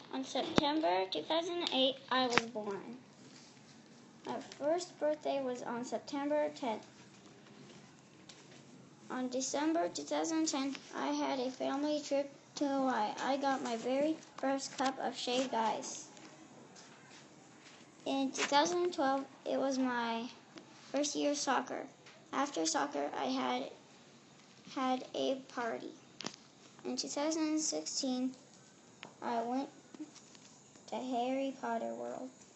On September 2008, I was born. My first birthday was on September 10th. On December 2010, I had a family trip to Hawaii. I got my very first cup of shaved ice. In 2012, it was my first year of soccer. After soccer, I had a party. In 2016, I went to Harry Potter World.